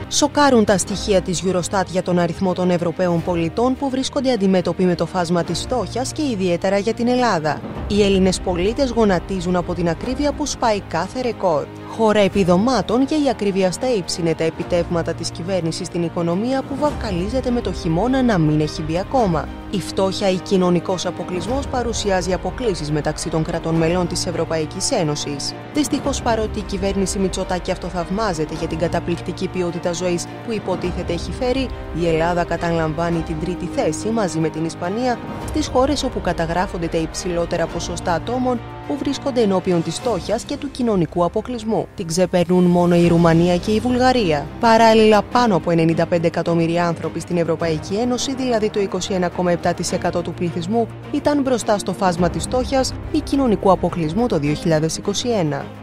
Σοκάρουν τα στοιχεία της Eurostat για τον αριθμό των Ευρωπαίων πολιτών που βρίσκονται αντιμέτωποι με το φάσμα της φτώχειας και ιδιαίτερα για την Ελλάδα. Οι Έλληνες πολίτες γονατίζουν από την ακρίβεια που σπάει κάθε ρεκόρ. Χώρα επιδομάτων και η ακρίβεια στα ύψη είναι τα επιτεύγματα της κυβέρνησης στην οικονομία που βαφκαλίζεται με το χειμώνα να μην έχει μπει ακόμα. Η φτώχεια ή κοινωνικός αποκλεισμός παρουσιάζει αποκλίσεις μεταξύ των κρατών μελών της Ευρωπαϊκής Ένωσης. Δυστυχώς, παρότι η κυβέρνηση Μητσοτάκη αυτοθαυμάζεται για την καταπληκτική ποιότητα ζωής που υποτίθεται έχει φέρει, η Ελλάδα καταλαμβάνει την τρίτη θέση μαζί με την Ισπανία στις χώρες όπου καταγράφονται τα υψηλότερα ποσοστά ατόμων που βρίσκονται ενώπιον της φτώχειας και του κοινωνικού αποκλεισμού. Την ξεπερνούν μόνο η Ρουμανία και η Βουλγαρία. Παράλληλα, πάνω από 95 εκατομμύρια άνθρωποι στην Ευρωπαϊκή Ένωση, δηλαδή το 21,7% του πληθυσμού, ήταν μπροστά στο φάσμα της φτώχειας ή κοινωνικού αποκλεισμού το 2021.